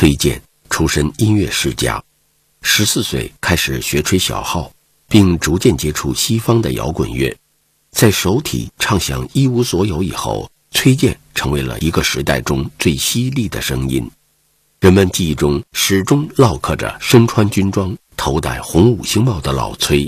崔健出身音乐世家，14岁开始学吹小号，并逐渐接触西方的摇滚乐。在首体唱响《一无所有》以后，崔健成为了一个时代中最犀利的声音。人们记忆中始终烙刻着身穿军装、头戴红五星帽的老崔。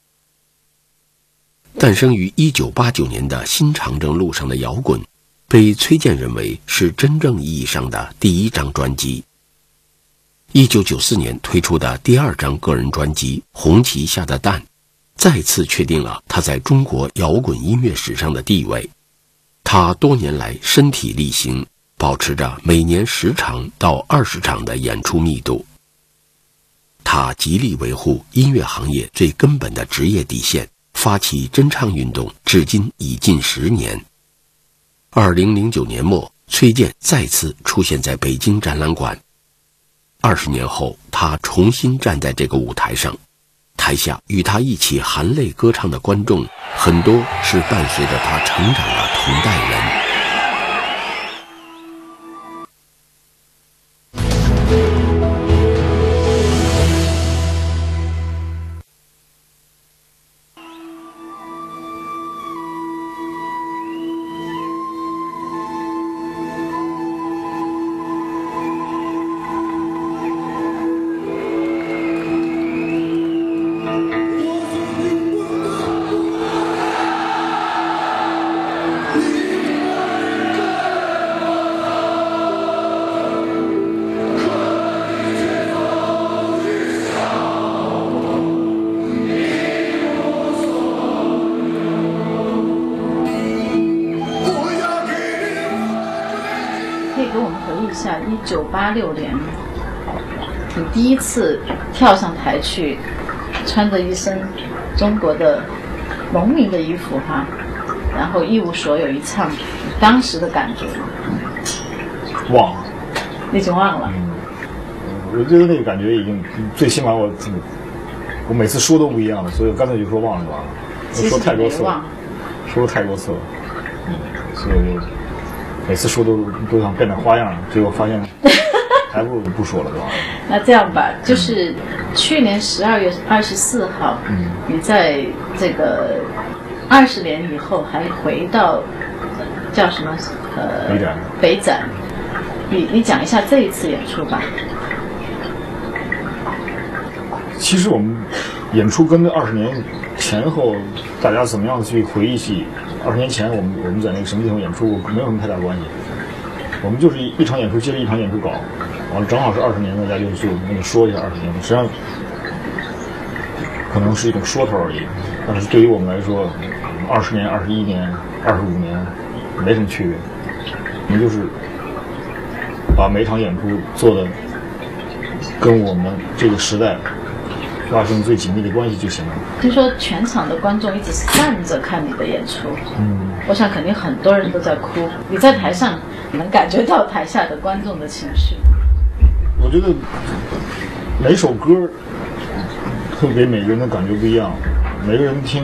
诞生于1989年的新长征路上的摇滚，被崔健认为是真正意义上的第一张专辑。1994年推出的第二张个人专辑《红旗下的蛋》，再次确定了他在中国摇滚音乐史上的地位。他多年来身体力行，保持着每年10场到20场的演出密度。他极力维护音乐行业最根本的职业底线，发起真唱运动，至今已近10年。2009年末，崔健再次出现在北京展览馆。20年后，他重新站在这个舞台上，台下与他一起含泪歌唱的观众，很多是伴随着他成长的同代人。 1986年，你第一次跳上台去，穿着一身中国的农民的衣服哈，然后一无所有一唱，当时的感觉忘了， 已经忘了。 我觉得那个感觉已经，最起码我每次说都不一样了，所以我干脆就说忘了就完了。我说太多次了，说了太多次了，所以我每次说都想变点花样，结果发现还不如不说了，对吧？ 那这样吧，就是去年12月24号，你在这个20年以后还回到叫什么北展，你讲一下这一次演出吧。 其实我们演出跟20年前后大家怎么样去回忆起20年前我们在那个什么地方演出没有什么太大关系，我们就是一场演出接着一场演出搞，完了正好是20年，大家就那个说一下20年，实际上可能是一种说头而已，但是对于我们来说，20年、21年、25年没什么区别，我们就是把每场演出做的跟我们这个时代发生最紧密的关系就行了。 听说全场的观众一直是站着看你的演出，我想肯定很多人都在哭。你在台上能感觉到台下的观众的情绪。 我觉得每首歌会给每个人的感觉不一样，每个人听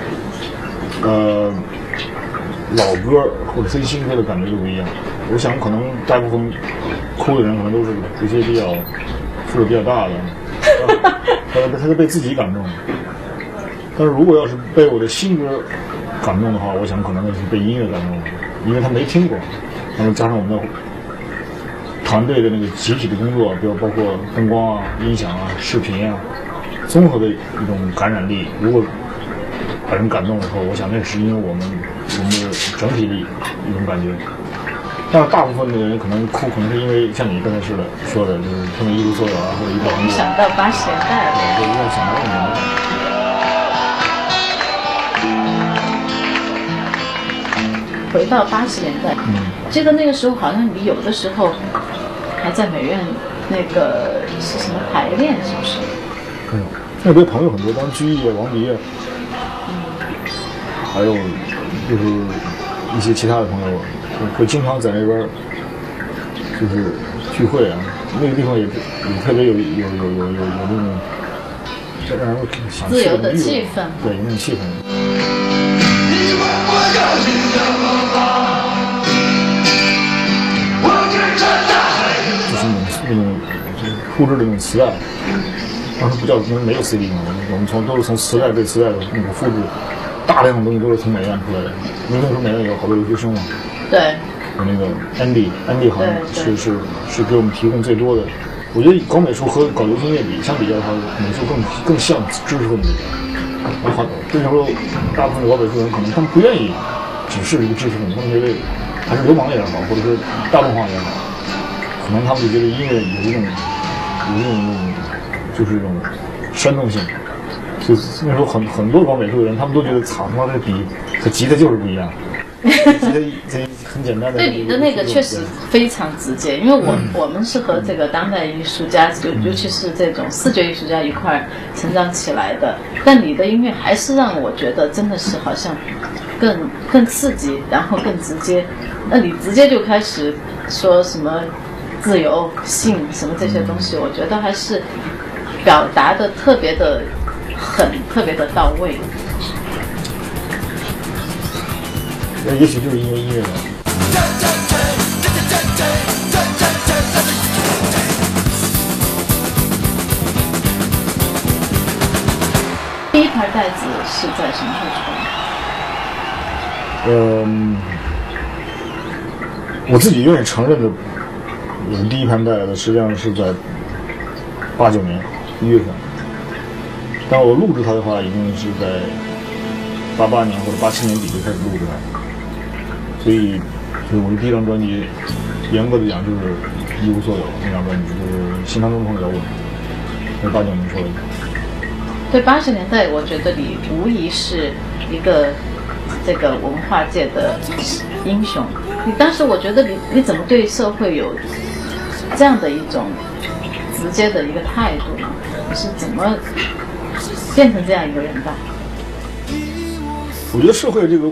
老歌或者听新歌的感觉就不一样。我想可能大部分哭的人可能都是一些比较岁数比较大的。他是被自己感动，但是如果要是被我的新歌感动的话，我想可能是被音乐感动，因为他没听过，然后加上我们的团队的那个集体的工作，比如包括灯光啊、音响啊、视频啊，综合的一种感染力，如果把人感动了以后，我想那是因为我们的整体的一种感觉。但是大部分的人可能哭，可能是因为像你刚才说的，就是他们一无所有啊，或者一我们想到80年代了， 对，有点想到那种。 回到80年代，记得那个时候好像你有的时候还在美院那个是什么排练，是不是？ 没有，那边朋友很多，当居易、王迪，还有就是一些其他的朋友。会经常在那边就是聚会啊，那个地方也特别有那种让人想自由的气氛， 对，有那种气氛。就是那种复制的那种磁带，当时不叫没有 CD 嘛，我们都是从磁带对磁带的那个复制，大量的东西都是从美院出来的。因为那时候美院有好多留学生嘛， 对， 有那个 Andy 好像是给我们提供最多的。我觉得搞美术和搞流行乐相比较，它美术更像知识分子。好，这时候大部分的搞美术人可能他们不愿意只是一个知识分子，他们觉得还是流氓也好，或者是大众化也好，可能他们就觉得音乐有一种就是这种煽动性。就那时候很多搞美术的人，他们都觉得操他妈这笔和吉他就是不一样。这很简单的。 对你的那个确实非常直接，因为我们是和这个当代艺术家，尤其是这种视觉艺术家一块成长起来的。但你的音乐还是让我觉得真的是好像更刺激，然后更直接。那你直接就开始说什么自由、性什么这些东西，我觉得还是表达的特别的到位。 也许就是因为音乐吧。 第一盘带子是在什么时候出？ 我自己愿意承认的，我们第一盘带的实际上是在89年1月份，但我录制它的话，已经是在88年或者87年底就开始录制它。所以我的第一张专辑，严格的讲就是一无所有那张专辑，就是新唐中朋摇滚，是89年出来的。 对80年代，我觉得你无疑是一个这个文化界的英雄。你当时我觉得你怎么对社会有这样的一种直接的一个态度呢？你是怎么变成这样一个人的？ 我觉得社会这种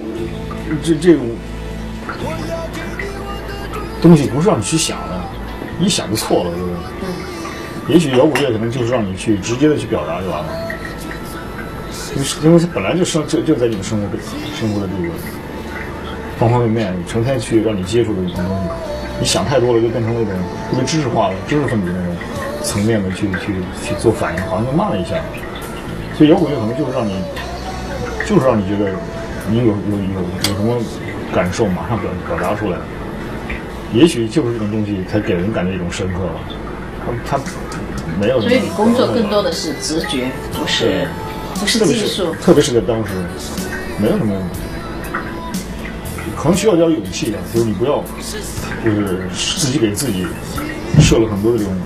东西不是让你去想的，一想就错了，对不对？也许摇滚乐可能就是让你去直接的去表达就完了，因为它本来就在你的生活的这个方方面面，成天去让你接触的一种东西，你想太多了，就变成那种特别知识化的知识分子那种层面的去做反应，好像就慢了一下。所以摇滚乐可能就是让你觉得你有什么感受，马上表达出来。也许就是这种东西才给人感觉一种深刻吧。他没有。 所以你工作更多的是直觉，不是技术。 特别是在当时，没有什么，可能需要点勇气吧。就是你不要，就是自己给自己设了很多的这种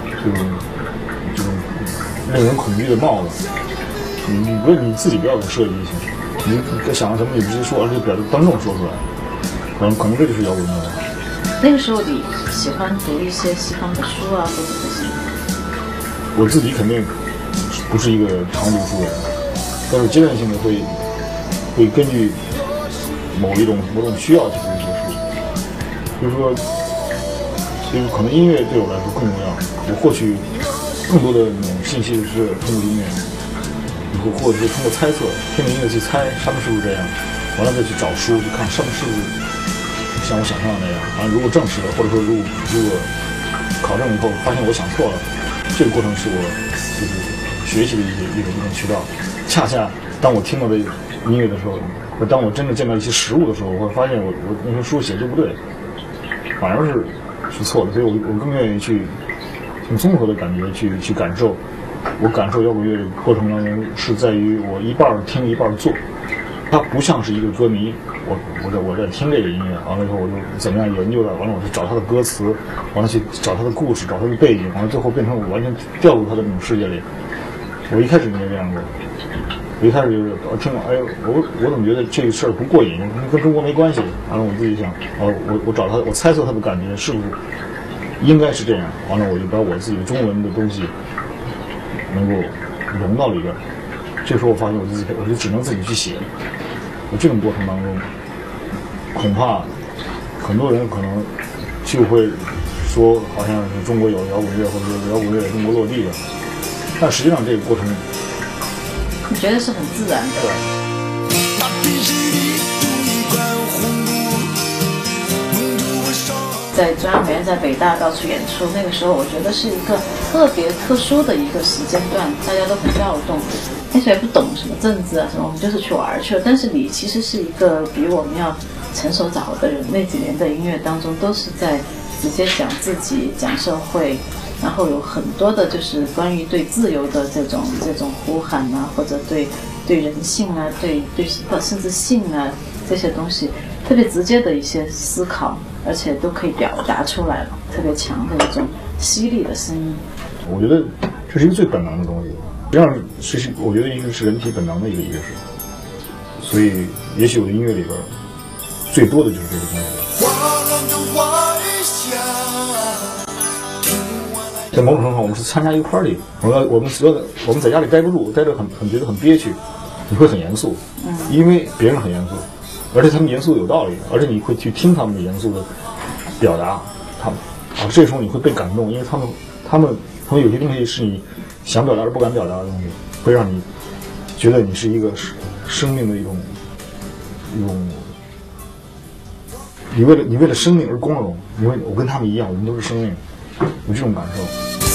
令人恐惧的帽子。你自己不要给设计一些，你在想什么你直接说，而且表达当众说出来，可能这就是摇滚乐。 那个时候你喜欢读一些西方的书啊，或者这些？ 我自己肯定不是一个常读书人，但是阶段性的会根据某种需要去读一些书。就是说，就是可能音乐对我来说更重要，我获取更多的那种信息是通过音乐，或者是通过猜测，听着音乐去猜他们是不是这样，完了再去找书去看他们是不是像我想象的那样。如果证实了，或者说如果考证以后发现我想错了，这个过程是我就是学习的一种渠道。恰恰当我听到的音乐的时候，或当我真正见到一些实物的时候，我会发现我那些书写就不对，反而是错的。所以我更愿意去用综合的感觉去感受。我感受摇滚乐的过程当中是在于我一半听一半做，它不像是一个歌迷。我在听这个音乐，完了以后我就怎么样研究它，完了我去找它的歌词，完了去找它的故事，找它的背景，完了最后变成我完全掉入它的那种世界里。我一开始没这样过，我一开始就是我听了，哎呦，我怎么觉得这个事儿不过瘾，跟中国没关系。完了我自己想，我找他，我猜测他的感觉是不是应该是这样。完了我就把我自己的中文的东西能够融到里边。这时候我发现我就只能自己去写。这种过程当中，恐怕很多人可能就会说，好像是中国有摇滚乐，或者说摇滚乐中国落地了。但实际上这个过程， 你觉得是很自然的。 对。 在中央美院、在北大到处演出，那个时候我觉得是一个特别特殊的一个时间段，大家都很躁动。那时候也不懂什么政治啊什么，我们就是去玩去了。但是你其实是一个比我们要成熟早的人，那几年的音乐当中都是在直接讲自己、讲社会，然后有很多的就是关于对自由的这种呼喊啊，或者对人性啊，对甚至性啊这些东西，特别直接的一些思考，而且都可以表达出来了，特别强的一种犀利的声音。 我觉得这是一个最本能的东西，实际上是我觉得一个是人体本能的一个事，所以也许我的音乐里边最多的就是这个东西。在某种程度上，我们是参加一个 party， 我们在家里待不住，待着觉得很憋屈，你会很严肃，因为别人很严肃，而且他们严肃有道理，而且你会去听他们的严肃的表达，这时候你会被感动，因为他们有些东西是你想表达而不敢表达的东西，会让你觉得你是一个生命的一种，你为了生命而光荣，因为我跟他们一样，我们都是生命，有这种感受。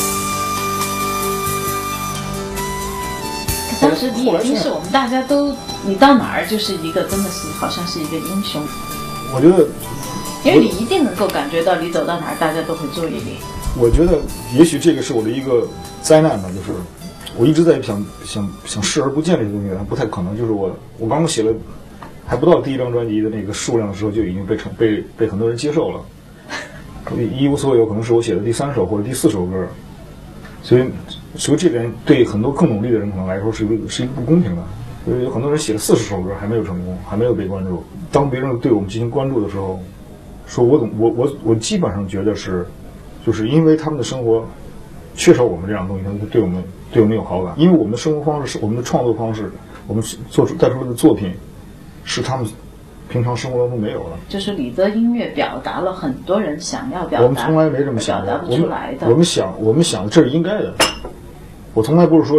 当时你已经是我们大家都，你到哪儿就是一个真的是好像是一个英雄。 我觉得， 因为你一定能够感觉到你走到哪儿，大家都会注意你。 我觉得也许这个是我的一个灾难吧，就是我一直在想视而不见这些东西，不太可能。就是我刚刚写了还不到第一张专辑的那个数量的时候，就已经被很多人接受了。一无所有可能是我写的第3首或者第4首歌，所以这点对很多更努力的人可能来说是一个不公平的。所以有很多人写了40首歌还没有成功，还没有被关注。当别人对我们进行关注的时候，说我基本上觉得就是因为他们的生活缺少我们这样的东西，他们对我们有好感。因为我们的生活方式是我们的创作方式，我们带出来的作品是他们平常生活当中没有的。就是你的音乐表达了很多人想要表达， 我们从来没这么想的，表达不出来的。 我们想这是应该的。我从来不是说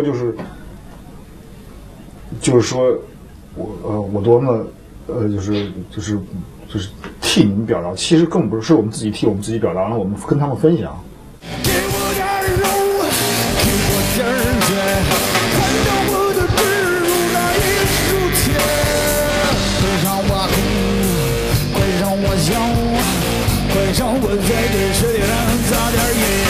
就是说我多么就是替你们表达，其实更不是我们自己替我们自己表达，然后我们跟他们分享。给我点肉，给我点血，看到我的指如那一束铁，快让我哭，快让我笑，快让我在这世界上撒点野。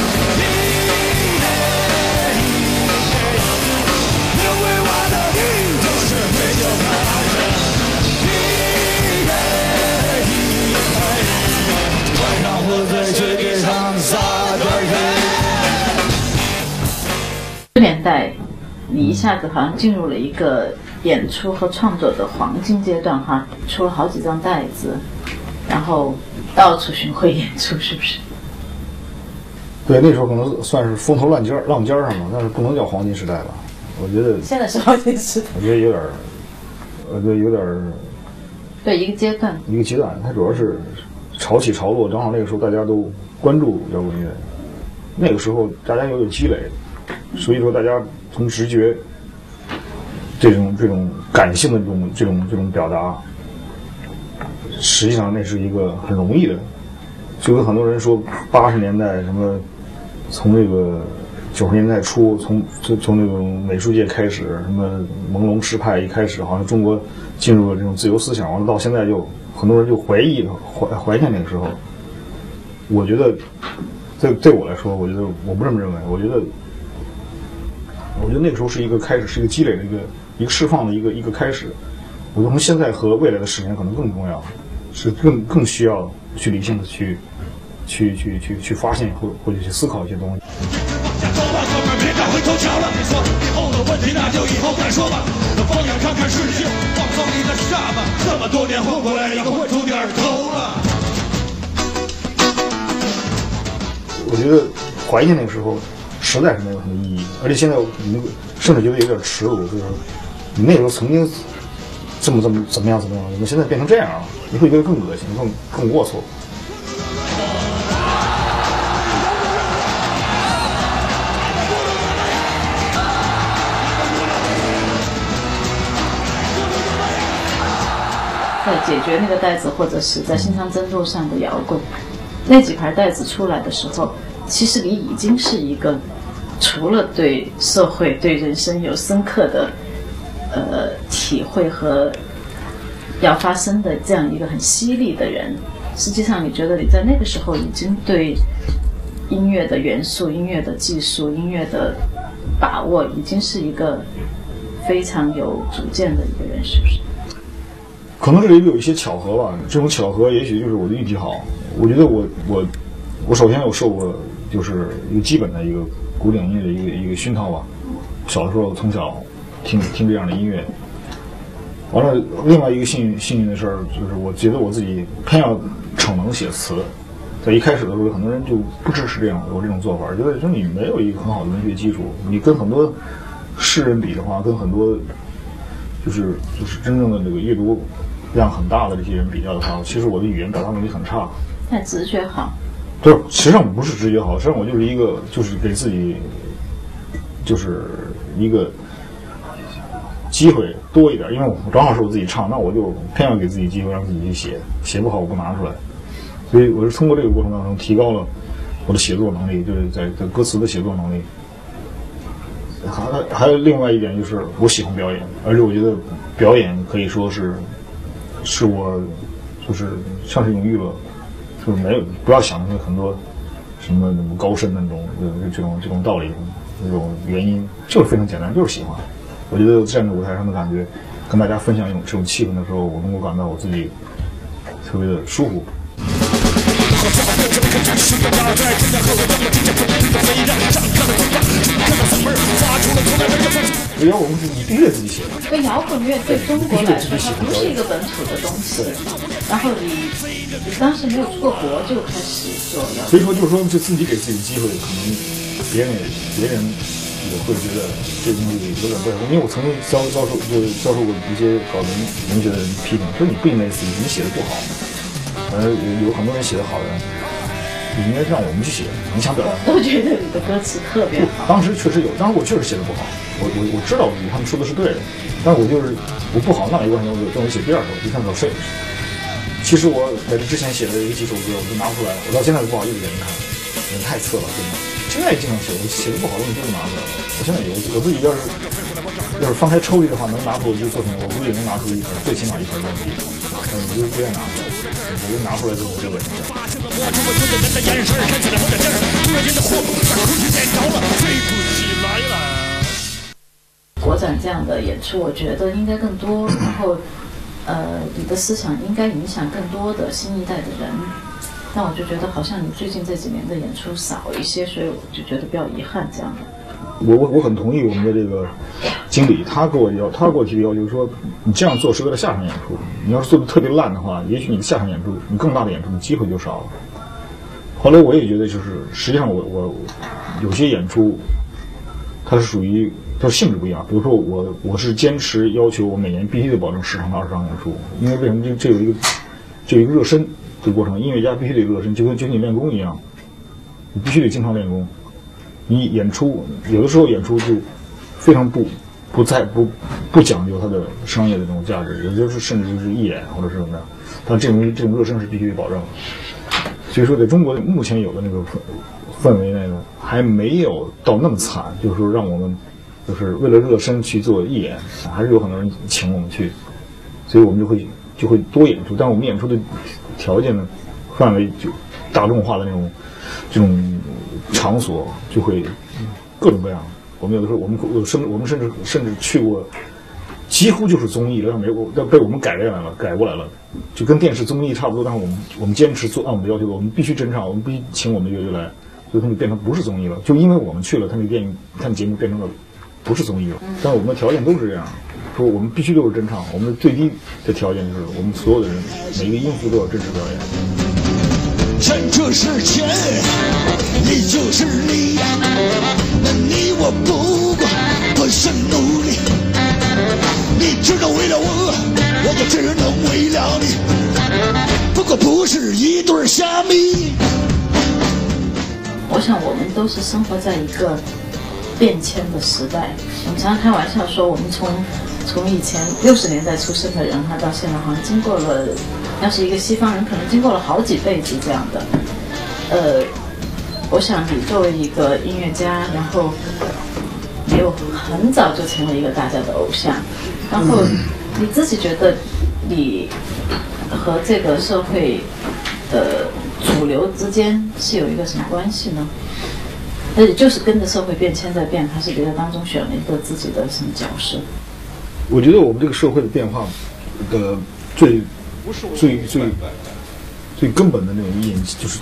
年代，你一下子好像进入了一个演出和创作的黄金阶段哈，出了好几张带子，然后到处巡回演出，是不是？ 对，那时候可能算是风头浪尖上嘛，但是不能叫黄金时代吧？我觉得现在是黄金时代。 我觉得有点对，一个阶段， 它主要是潮起潮落，正好那个时候大家都关注摇滚乐，那个时候大家有积累。所以说，大家从直觉这种感性的这种表达，实际上那是一个很容易的。就跟很多人说，80年代什么，从这个90年代初，从那种美术界开始，什么朦胧诗派一开始，好像中国进入了这种自由思想，完了到现在就很多人就怀念那个时候。我觉得，对我来说，我觉得我不这么认为，我觉得那个时候是一个开始，是一个积累的一个释放的一个开始。我觉得从现在和未来的10年可能更重要，是更需要去理性的去发现或者去思考一些东西。别再回头瞧了，别说以后的问题，那就以后再说吧。放眼看看世界，放松你的下巴，这么多年混过来，也混出点头了。我觉得怀念那个时候实在是没有什么意义，而且现在你甚至觉得有点耻辱，就是你那时候曾经怎么样，你现在变成这样了，你会觉得更恶心，更龌龊。 在解决那个带子，或者是在新长征路上的摇滚， 那几盘带子出来的时候，其实你已经是一个除了对社会、对人生有深刻的体会和要发生的这样一个很犀利的人。实际上，你觉得你在那个时候已经对音乐的元素、音乐的技术、音乐的把握，已经是一个非常有主见的一个人，是不是？ 可能这里有一些巧合吧，这种巧合也许就是我的运气好。我觉得我首先有受过就是一个基本的一个古典音乐的一个熏陶吧。小的时候从小听这样的音乐，完了另外一个幸运的事儿就是我觉得我自己偏要逞能写词。在一开始的时候，很多人就不支持我这种做法，觉得说你没有一个很好的文学基础，你跟很多诗人比的话，跟很多就是真正的这个阅读量很大的这些人比较的话，其实我的语言表达能力很差。 但直觉好。 对，实际上我不是直觉好，实际上我就是一个就是给自己就是一个机会多一点，因为我正好是我自己唱，那我就偏要给自己机会让自己去写，写不好我不拿出来。所以我是通过这个过程当中提高了我的写作能力，就是在歌词的写作能力。还有另外一点就是我喜欢表演，而且我觉得表演可以说是我就是像是一种娱乐，就是没有不要想着很多什么高深的这种道理，这种原因，就是非常简单，就是喜欢。我觉得站在舞台上的感觉，跟大家分享这种气氛的时候，我能够感到我自己特别的舒服。摇滚是你必须得自己写的。 对摇滚乐对中国来说，它不是一个本土的东西。然后你当时没有出过国就开始做摇滚。 所以说，就是说，就自己给自己机会，可能别人也会觉得这东西有点不太好。因为我曾经遭受过一些搞文学的人批评，说你不应该自己，你写的不好。有很多人写的好的，你应该让我们去写。你想表达？ 我觉得你的歌词特别好。 当时确实有，当时我确实写的不好。我知道他们说的是对的，但是我不好，那没关系，我写第二首，第三首谁？其实我在这之前写的有几首歌，我就拿不出来，我到现在都不好意思给人看，人太次了，真的。现在也经常写，我写的不好的东西就是拿出来了。我现在我自己要是翻开抽屉的话，能拿出我这个作品，我估计能拿出一份，最起码一份东西。我就不愿意拿出来，我就拿出来之后我就稳一下。 国展这样的演出，我觉得应该更多，然后你的思想应该影响更多的新一代的人。但我就觉得好像你最近这几年的演出少一些，所以我就觉得比较遗憾这样的。 我很同意我们的这个经理，他给我提的要求说，你这样做是为了下场演出，你要是做的特别烂的话，也许你的下场演出，你更大的演出的机会就少了。后来我也觉得，就是实际上我有些演出，它是属于它性质不一样。比如说我是坚持要求我每年必须得保证10场到20场演出，因为为什么这有一个热身这个过程，音乐家必须得热身，就跟你练功一样，你必须得经常练功。你演出有的时候演出就非常不讲究它的商业的这种价值，有的甚至就是义演或者是怎么着，但这种热身是必须得保证的。所以说，在中国目前有的那个氛围内呢，还没有到那么惨，就是说让我们就是为了热身去做义演，还是有很多人请我们去，所以我们就会多演出，但是我们演出的条件呢，范围就大众化的这种场所就会各种各样。我们有的时候我们甚至去过，几乎就是综艺，但被我们改过来了，就跟电视综艺差不多。但是我们坚持做按我们的要求，我们必须真唱，我们必须请我们的乐队来，所以它就变成不是综艺了。就因为我们去了，他那节目变成了不是综艺了。但是我们的条件都是这样，说我们必须都是真唱。我们的最低的条件就是我们所有的人每一个音符都要真实表演。 ฉัน就是钱，你就是力，那你我不过不是努力。你知道为了我就只能为了你，不过不是一对虾米。 我想我们都是生活在一个变迁的时代。我们常常开玩笑说，我们从以前60年代出生的人，他到现在好像经过了，要是一个西方人，可能经过了好几辈子这样的。 我想你作为一个音乐家，然后你又很早就成为一个大家的偶像，然后你自己觉得你和这个社会的主流之间是有一个什么关系呢？而且就是跟着社会变迁在变，还是觉得当中选了一个自己的什么角色？ 我觉得我们这个社会的变化的最根本的那种引，就是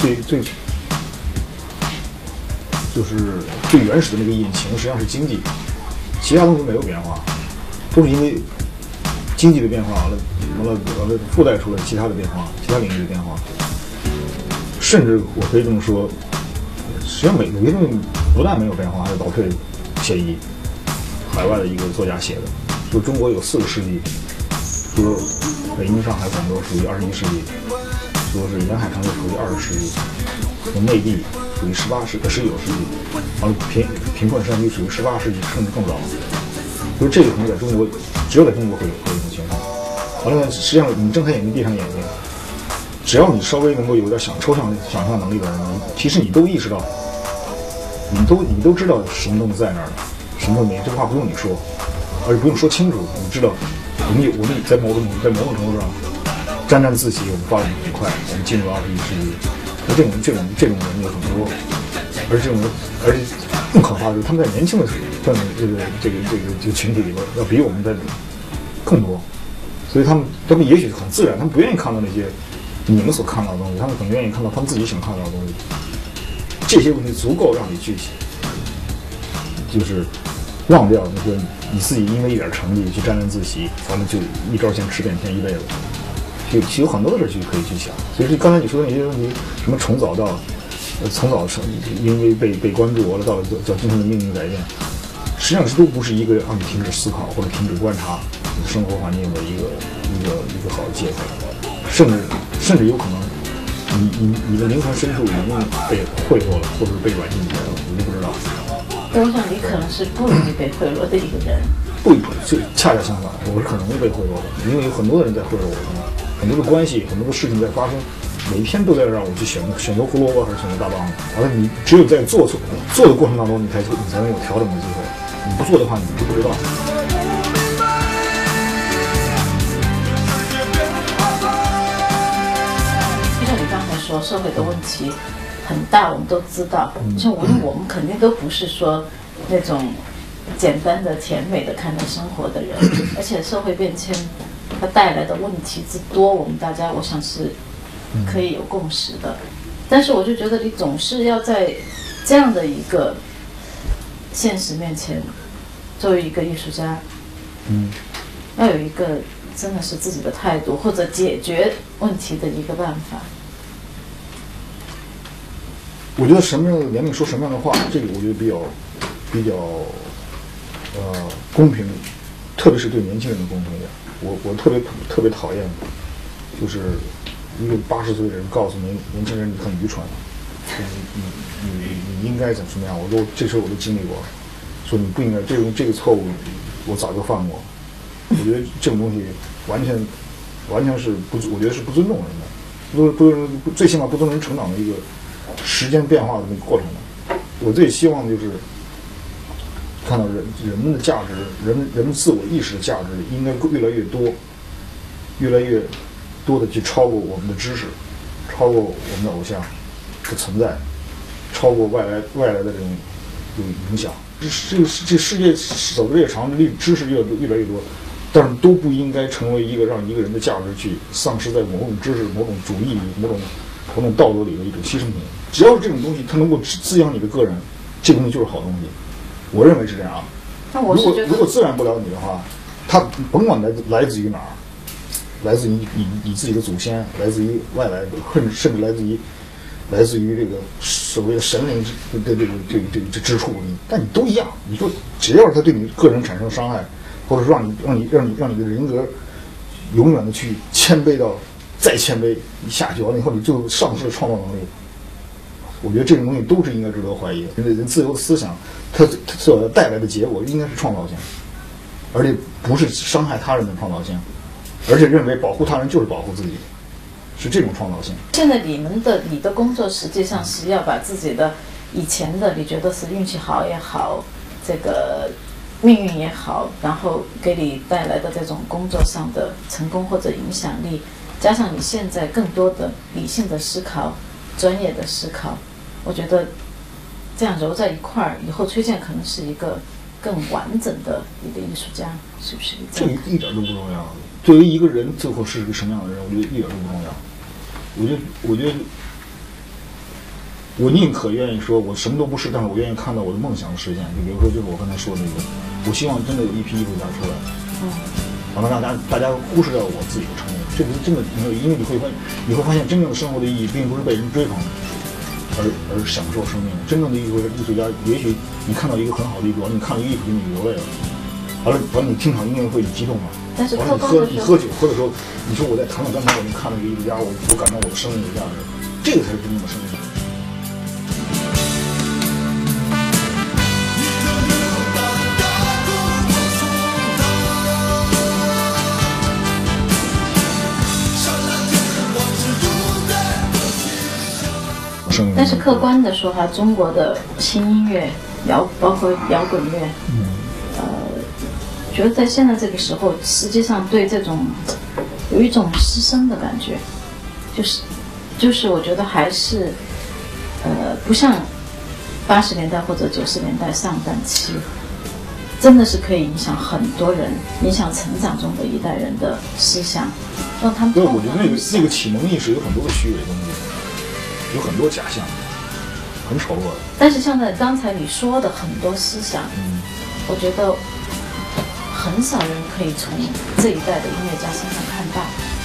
最原始的那个引擎，实际上是经济，其他东西没有变化，都是因为经济的变化完了附带出了其他的变化，其他领域的变化。甚至我可以这么说，实际上有些东西不但没有变化，还有倒退协议，海外的一个作家写的，说中国有4个世纪，说北京、上海、广州属于21世纪，说是沿海城市属于20世纪，说内地属于19世纪，完了贫困山区属于18世纪，甚至更早。所以这个可能在中国，只有在中国会有这种情况。完了呢，实际上你睁开眼睛闭上眼睛，只要你稍微能够有点抽象想象能力的人，其实你都意识到，你都知道什么东西在那儿了，什么都没，这个话不用你说，而且不用说清楚，你知道，我们在某种程度上沾沾自喜，我们发展得很快，我们进入21世纪。那这种人有很多，而且更可怕的是，他们在年轻的这个群体里边，要比我们在更多，所以他们也许很自然，他们不愿意看到那些你们所看到的东西，他们很愿意看到他们自己想看到的东西。这些问题足够让你去，就是忘掉那个你自己因为一点成绩去沾沾自喜，咱们就一招鲜吃遍天一辈子。其实有很多的事情可以去想。所以刚才你说的那些问题，什么从早因为被关注，完了到叫今天的命运改变，实际上这都不是一个让你停止思考或者停止观察你生活环境的一个好的借口，甚至有可能你的灵魂深处已经被贿赂了，或者是被软禁起来了，你都不知道。 我想你可能是不容易被贿赂的一个人。 不，就恰恰相反，我是很容易被贿赂的，因为有很多的人在贿赂我，很多的关系，很多的事情在发生，每一天都在让我去选择胡萝卜还是选择大棒子。而你只有在做的过程当中，你才能有调整的机会，你不做的话，你就不知道。 就像你刚才说，社会的问题很大，我们都知道，像我们肯定都不是说那种简单的甜美的看待生活的人，而且社会变迁它带来的问题之多，我们大家我想是可以有共识的。但是我就觉得你总是要在这样的一个现实面前，作为一个艺术家，要有一个真的是自己的态度，或者解决问题的一个办法。 我觉得什么样的年龄说什么样的话，这个我觉得比较公平，特别是对年轻人的公平一点。我特别讨厌，就是一个80岁的人告诉年轻人你很愚蠢，你应该怎么样？这事我都经历过，说你不应该这个错误，我早就犯过。我觉得这种东西完全是我觉得是不尊重人的，最起码不尊重人成长的一个时间变化的那个过程的。我最希望就是看到人们的价值，人们自我意识的价值应该越来越多的去超过我们的知识，超过我们的偶像的存在，超过外来的这种影响。这世界走得越长，知识越来越多，但是都不应该成为一个让一个人的价值去丧失在某种知识、某种主义里、某种道德里的一种牺牲品。只要是这种东西，它能够滋养你的个人，这个东西就是好东西。我认为是这样。如果滋养不了你的话，它甭管来自于哪儿，来自于你自己的祖先，来自于外来的，甚至来自于这个所谓的神灵的这之处，但你都一样。你说只要它对你个人产生伤害，或者说让你的人格永远的去谦卑到再谦卑，你下去完了以后你就丧失了创造能力。我觉得这种东西都是应该值得怀疑的。人自由的思想，它所带来的结果应该是创造性，而且不是伤害他人的创造性，而且认为保护他人就是保护自己。 是这种创造性。 现在你的工作实际上是要把自己的以前的你觉得是运气好也好，这个命运也好，然后给你带来的这种工作上的成功或者影响力，加上你现在更多的理性的思考、专业的思考，我觉得这样揉在一块儿，以后崔健可能是一个更完整的一个艺术家，是不是？ 这个一点都不重要。对于一个人最后是个什么样的人，我觉得一点都不重要。我觉得我宁可愿意说我什么都不是，但是我愿意看到我的梦想实现。就比如说，就是我刚才说的那个，我希望真的有一批艺术家出来，然后让大家忽视掉我自己的成功。这个真的没有，因为你会发现，真正的生活的意义并不是被人追捧而享受生命。真正的艺术家，也许你看到一个很好的艺术家，你看到一个艺术品你流泪了，完了你听场音乐会你激动了， 但是完了你喝酒喝的时候，你说我在弹了钢琴，我看到一个艺术家，我感到我的生命有价值，这个才是真正的生命。 但是客观的说哈，中国的新音乐包括摇滚乐，觉得在现在这个时候，实际上对这种有一种失声的感觉，就是我觉得还是不像80年代或者90年代上半期，真的是可以影响很多人，影响成长中的一代人的思想，让他们。 对，我觉得那个启蒙意识有很多的虚伪东西。有很多假象，很丑恶。 但是像在刚才你说的很多思想，我觉得很少人可以从这一代的音乐家身上看到。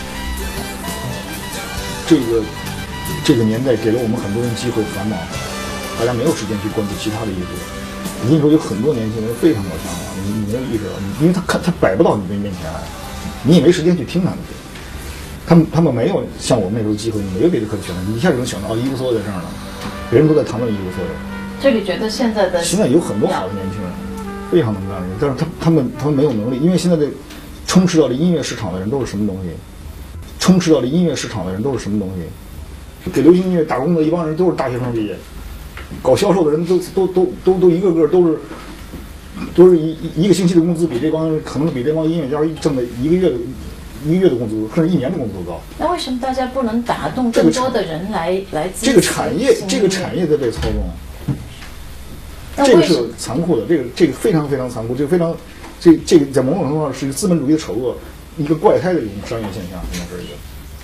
这个年代给了我们很多人机会繁忙，大家没有时间去关注其他的艺术。我跟你说，有很多年轻人非常有想法，你没有意识到，因为他摆不到你的面前来，你也没时间去听他们。他们没有像我们那时候机会，你没有别的可选的，你一下就能想到伊夫梭在这儿了，别人都在谈论伊夫梭。 这里觉得现在有很多好的年轻人，非常能干的人，但是他们没有能力，因为现在的充斥到这音乐市场的人都是什么东西？充斥到这音乐市场的人都是什么东西？给流行音乐打工的一帮人都是大学生毕业，搞销售的人都一个个都是一个星期的工资可能比这帮音乐家挣的一个月的工资，甚至1年的工资都高。 那为什么大家不能打动更多的人来支持这个产业在被操纵？这个是残酷的，这个非常非常残酷，这个在某种程度上是一个资本主义的丑恶，一个怪胎的一种商业现象，应该是一个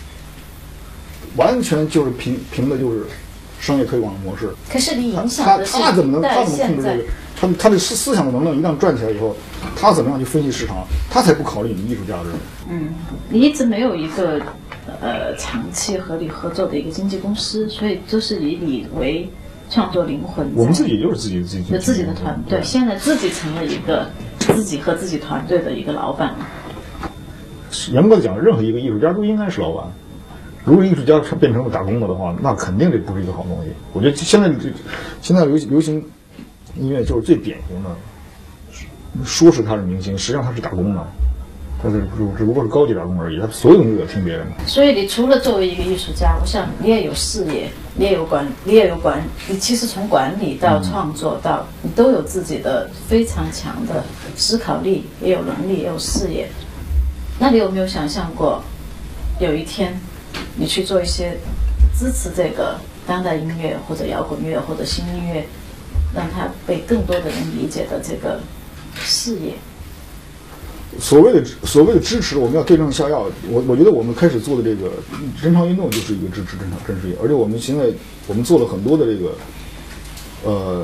完全就是凭的就是商业推广的模式。 可是你影响的是他怎么控制这个？他的思想的能量一旦转起来以后，他怎么样去分析市场？他才不考虑你艺术价值。 你一直没有一个长期和你合作的一个经纪公司，所以都是以你为创作灵魂。 我们自己就是自己有自己的团队，现在自己成了一个自己和自己团队的一个老板。 严格的讲，任何一个艺术家都应该是老板。如果艺术家变成了打工的话，那肯定这不是一个好东西。我觉得现在流行音乐就是最典型的，说是他是明星，实际上他是打工的，他只不过是高级打工而已，他所有东西都要听别人的。 所以你除了作为一个艺术家，我想你也有事业，你其实从管理到创作到你都有自己的非常强的思考力，也有能力，也有事业。那你有没有想象过，有一天你去做一些支持这个当代音乐或者摇滚乐或者新音乐，让它被更多的人理解的这个事业？ 所谓的支持，我们要对症下药。我觉得我们开始做的这个真唱运动就是一个支持真实业，而且我们现在做了很多的这个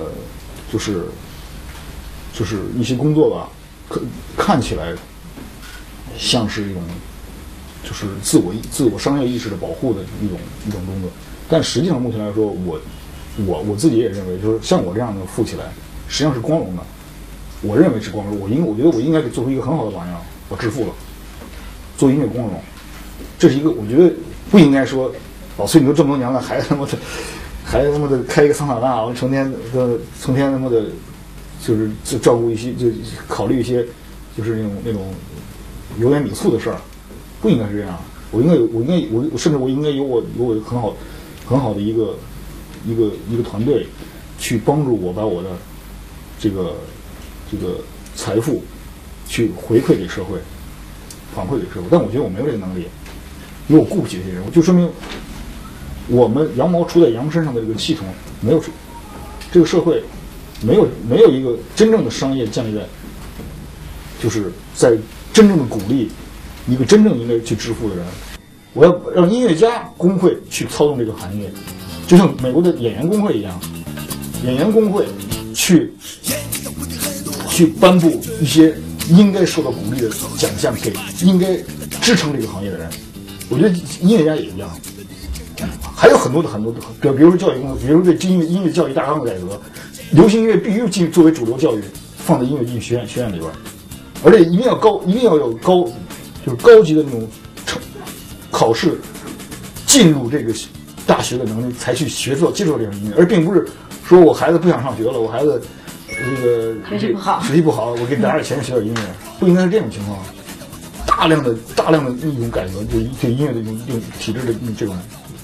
就是一些工作吧，看起来像是一种就是自我商业意识的保护的一种工作，但实际上目前来说，我自己也认为，就是像我这样的富起来，实际上是光荣的。我认为是光荣，我觉得我应该做出一个很好的榜样。我致富了，做音乐光荣，这是一个我觉得不应该说，老崔你都这么多年了，还他妈的开一个桑塔纳，我成天他妈的，就是照顾一些，就考虑一些，就是那种油盐米醋的事儿，不应该是这样。 我甚至我应该有我很好的一个团队，去帮助我把我的这个财富去回馈给社会，反馈给社会。但我觉得我没有这个能力，因为我顾不起这些人，就说明我们羊毛出在羊身上的这个系统没有，这个社会没有一个真正的商业建立在，就是在真正的鼓励一个真正应该去致富的人。我要让音乐家工会去操纵这个行业，就像美国的演员工会一样，演员工会去颁布一些应该受到鼓励的奖项给应该支撑这个行业的人。我觉得音乐家也一样，还有很多，比如说教育工作，比如说对音乐教育大纲的改革，流行音乐必须作为主流教育放在音乐进学院里边，而且一定要有高级的那种考试进入这个大学的能力，才去接受这种音乐，而并不是说我孩子不想上学了，我孩子这个学习不好，我给你拿点钱学点音乐，不应该是这种情况。大量的一种改革，对音乐的一种体制的这种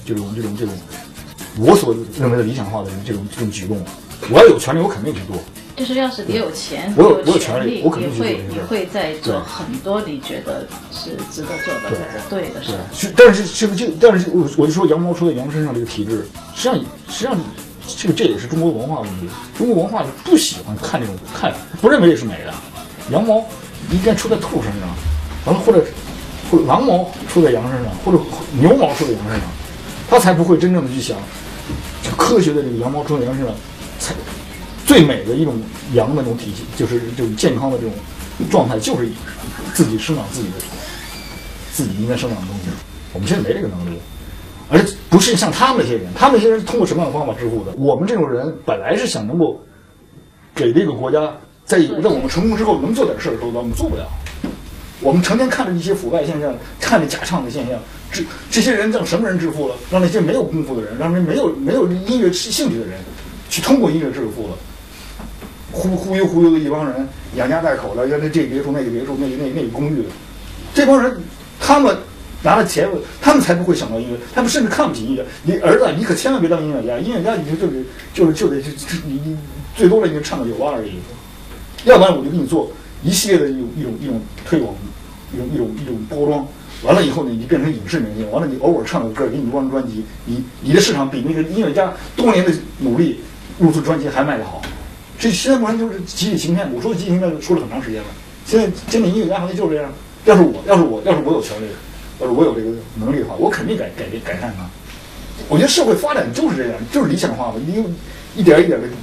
我所认为的理想化的这种举动，我要有权利，我肯定去做。 就是要是你有钱， 我有权利，我肯定去做。 你会在做很多你觉得是值得做的或者对的事。 但是我就说羊毛出在羊身上这个体制，实际上这也是中国文化问题。中国文化不喜欢看这种不认为这是美的。羊毛应该出在兔身上，完了或者狼毛出在羊身上，或者牛毛出在羊身上，他才不会真正的去想，就科学的这个羊毛出在羊身上，才最美的一种羊的那种体系，就是这种健康的这种状态，就是自己生长自己应该生长的东西。我们现在没这个能力，而且不是像他们那些人，是通过什么样的方法致富的？我们这种人本来是想能够给这个国家在我们成功之后能做点事儿的时候，我们做不了。我们成天看着一些腐败现象，看着假唱的现象，这些人让什么人致富了？让那些没有功夫的人，让没有音乐兴趣的人，去通过音乐致富了。忽悠的一帮人，养家带口的，原来这别墅那个别墅那个公寓的，这帮人他们拿了钱，他们才不会想到音乐，他们甚至看不起音乐。你儿子，你可千万别当音乐家，音乐家你就得你最多了你就唱个酒吧而已，要不然我就给你做一系列的一种推广，一种包装，完了以后呢，你变成影视明星，完了你偶尔唱个歌，给你一张专辑，你的市场比那个音乐家多年的努力录制专辑还卖得好。这现在不然就是集体行骗，我说的集体行骗说了很长时间了。现在真的音乐家行业就是这样。要是我有权利，要是我有这个能力的话，我肯定改善它。我觉得社会发展就是这样，就是理想化嘛，你一点一点的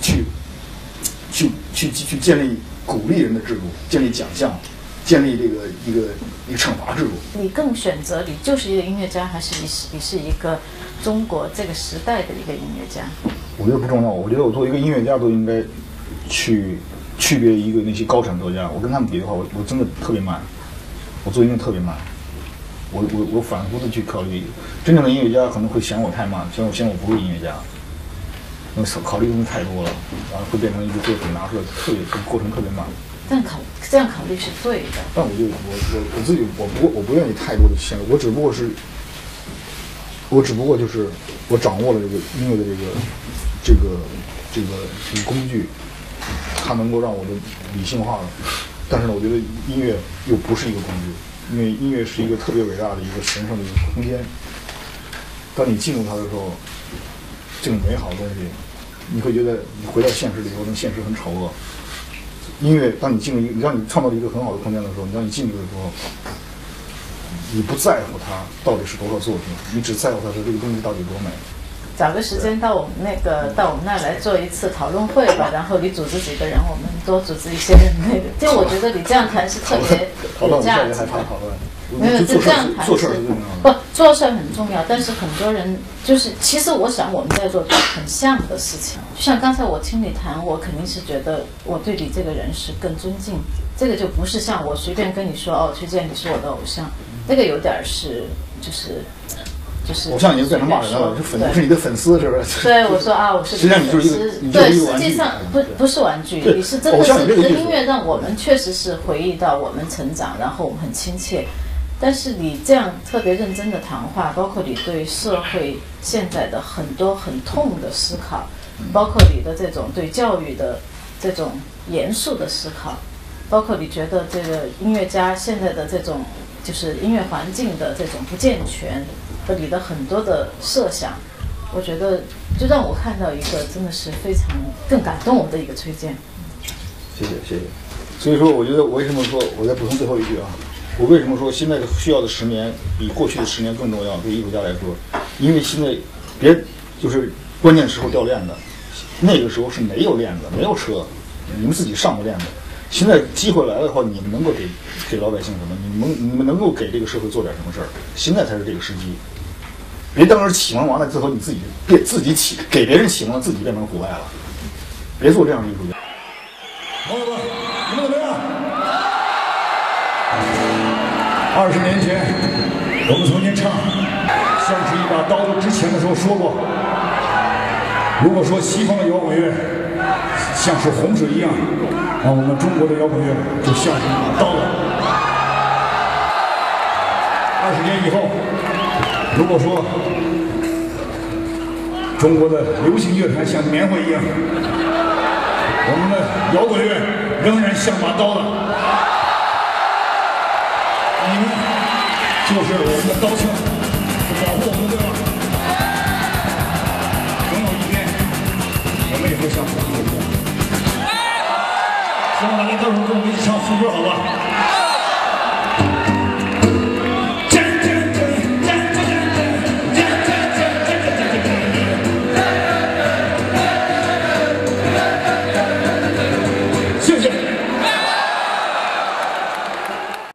去建立鼓励人的制度，建立奖项，建立这个一个惩罚制度。 你更选择你就是一个音乐家，还是你是一个中国这个时代的一个音乐家？ 我觉得不重要。我觉得我作为一个音乐家都应该去区别一个那些高产作家。我跟他们比的话，我真的特别慢，我做音乐特别慢。我反复的去考虑，真正的音乐家可能会嫌我太慢，嫌我不是音乐家。因为考虑的东西太多了，然后会变成一个作品拿出来过程特别慢。 但这样考虑是对的。 但我自己我不愿意太多的限制，我只不过就是我掌握了这个音乐的这个工具，它能够让我的理性化了。但是呢，我觉得音乐又不是一个工具，因为音乐是一个特别伟大的一个神圣的一个空间。当你进入它的时候，这种美好的东西，你会觉得你回到现实里头，那现实很丑恶。音乐，当你创造了一个很好的空间的时候，当你进入的时候，你不在乎它到底是多少作品，你只在乎它是这个东西到底多美。 找个时间到我们那来做一次讨论会吧，然后你组织几个人，我们多组织一些人类的。就我觉得你这样谈是特别有价值的。没有，就这样谈是不做事很重要，但是很多人就是其实我想我们在做很像的事情。就像刚才我听你谈，我肯定是觉得我对你这个人是更尊敬。这个就不是像我随便跟你说哦，崔健你是我的偶像，这个有点是就是偶像已经变成骂人了，是你的粉丝是不是？ 对，我说啊，我是实际上你就是一个对，实际上不是玩具，你是真的是这个音乐让我们确实是回忆到我们成长，然后我们很亲切。 但是你这样特别认真的谈话，包括你对社会现在的很多很痛的思考，包括你的这种对教育的这种严肃的思考，包括你觉得这个音乐家现在的这种就是音乐环境的这种不健全和你的很多的设想，我觉得就让我看到一个真的是非常更感动我的一个崔健。 谢谢谢谢。所以说，我觉得我为什么说，我再补充最后一句啊，我为什么说现在需要的10年比过去的10年更重要？对艺术家来说，因为现在就是关键时候掉链子，那个时候是没有链子，没有车，你们自己上过链子。现在机会来了的话，你们能够给老百姓什么？你们能够给这个社会做点什么事儿？现在才是这个时机。别当时启蒙完了之后，你自己给别人启蒙了，自己变成腐败了。别做这样的艺术家。 朋友们，你们怎么样？20年前，我们曾经唱《像是一把刀子》之前的时候说过，如果说西方的摇滚乐像是洪水一样，那我们中国的摇滚乐就像是一把刀子。20年以后，如果说中国的流行乐坛像棉花一样，我们的摇滚乐仍然像把刀子，你们就是我们的刀枪，保护我们，对吧？总有一天，我们也会像把刀一样。希望大家到时候跟我们一起唱副歌，好吧？